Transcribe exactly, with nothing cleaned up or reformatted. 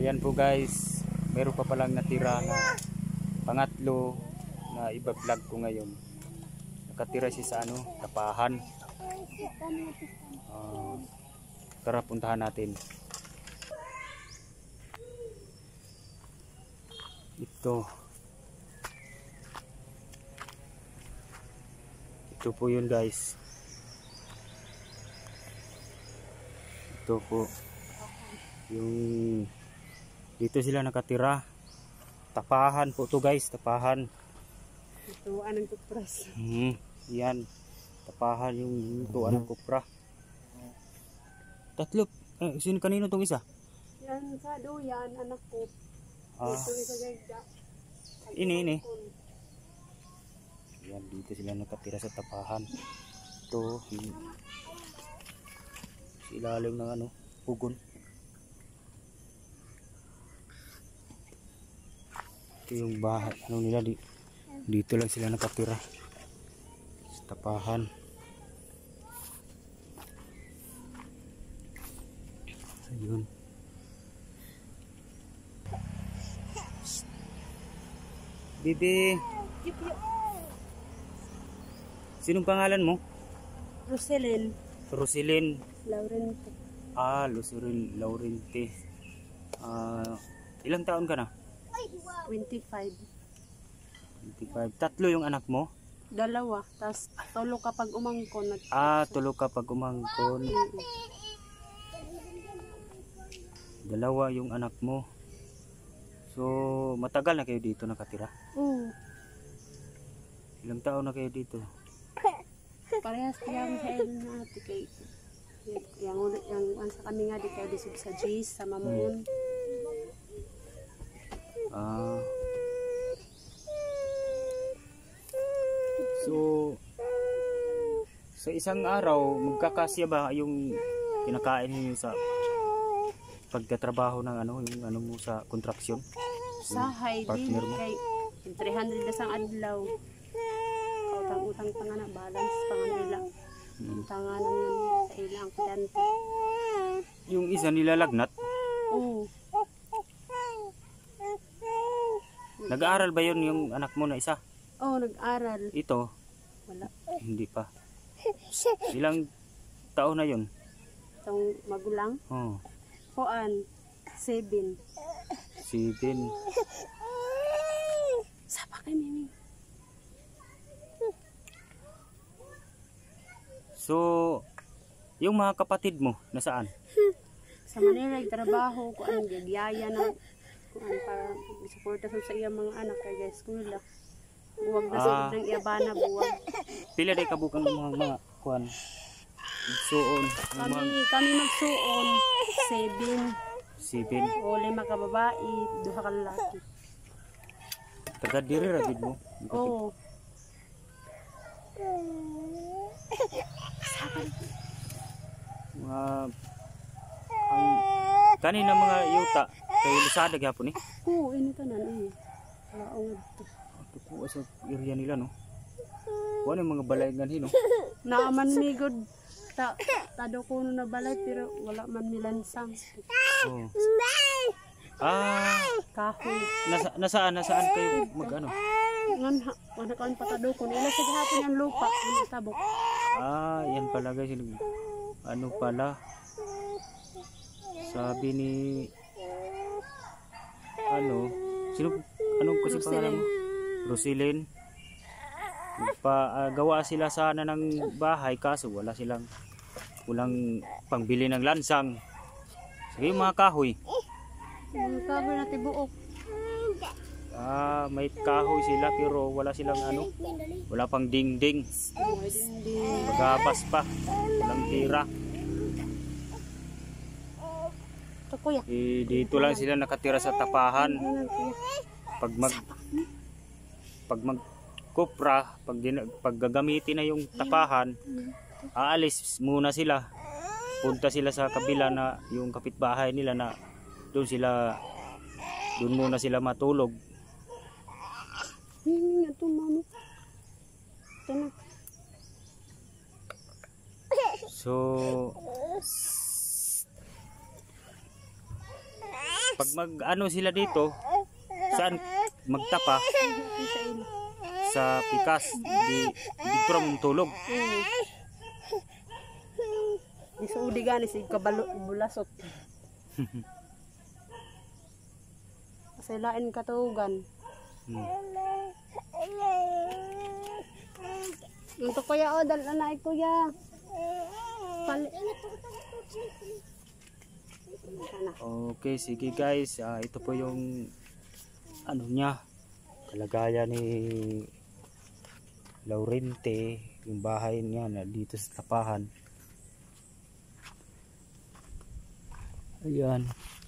Ayan po guys, meron pa palang natira na pangatlo na iba-vlog ko ngayon. Nakatira siya sa ano, tapahan. Uh, tara puntahan natin. Ito. Ito po yun guys. Ito po. Yung dito sila nakatira. Tapahan po to guys, tapahan. Ito anong kupras. Hmm, yan. Tapahan yung tuan ng kupra. Tatlo. Eh, sino kanino tong isa? Yan sa doyan anak ko. Ah. Ito isa gayda. Ini ini. Yan dito sila nakatira sa tapahan. Ito yung ilalim ng ano, pugon. Ito yung bahay ano nila di, dito lang sila nakatira sa tapahan. Ayun. Bibi. Sinong pangalan mo? Roselyn. Roselyn. Laurente. Ah, Roselyn Laurente. Ah, ilang taon ka na? twenty-five. twenty-five. Tatlo yung anak mo? Dalawa. Tapos tulo kapag umangkon. Ah, tulo kapag umangkon. Dalawa yung anak mo. So, matagal na kayo dito nakatira? Oo. Ilang taon na kayo dito? Parehas lang sa elin na ate kay yang ulit yang an sa kami nga di kayo disub sa G's sa Mamon. Ah. So, sa isang araw, magkakasya ba yung kinakain niyo sa pagtatrabaho ng ano, yung ano mo sa construction? Sahay din Partner mo? kay three hundred na sang adlaw. Utang-utang pa nga na balance pa nga nila. Hmm. Tanganan yun sa ilang kudante. Yung isa nilalagnat? Oo. Nag-aaral ba yun yung anak mo na isa? Oo, nag-aral. Ito? Wala. Hindi pa. Ilang taon na yun? Itong magulang. Oh. Kuan. Seven. Seven. Sapa kay Mimi. So, yung mga kapatid mo, nasaan? Sa Manila, trabaho, kuan, gagiyaya ng kuan para suporta sa iyang mga anak kay school la. Buwag na sa Ah. ng iyabana buwag. Pila day kabukan ng mga mga kuan? Suon. Yung mga Kami kami magsuon seven. seven. O lima ka babae, duha ka lalaki. Taga diri ra gid mo. Oo. Mga ang kanina mga yuta kay Lusada gyapon eh. Oo, ini tanan eh. Laong adto. Ito po sa area nila no. Kuan yung mga balayan hino. Naaman mi good ta tado ko na balay pero wala man milansang. Oh. Ah, Kahoy. nasa nasaan nasaan kayo mag-ano? Ngan wala kan patado ko nila sa gihapon ang lupa, ang tabok. Ah, yan pala guys. Ano pala? Sabi ni ano? Sino anong kasi pangalan mo? Roselyn. Nagpagawa sila sana ng bahay kaso wala silang walang pangbili ng lansang. Sige mga kahoy. Ang kahoy na tibuok. Ah, may kahoy sila pero wala silang ano? Wala pang dingding. May dinding. Magabas pa. Walang tira. Ito kuya. Eh, dito lang sila nakatira sa tapahan. Ayan, kuya. Pag mag pag mag kupra, pag, din- pag gagamitin na yung tapahan, aalis muna sila. Punta sila sa kabila na yung kapitbahay nila na doon sila doon muna sila matulog. Hmm, ito mami. Ito na. So Pag mag ano sila dito, saan magtapa Sa ilo. sa pikas, di dito ra mong tulog. Mm. Isuudi gani si kabalo bulasot. Kasi lain katugan. Hmm. Ito kuya o, dal na kuya. Pali. Sana. Okay, sige guys, ah, ito po yung ano niya, kalagayan ni Laurente, yung bahay niya na dito sa tapahan. Ayan.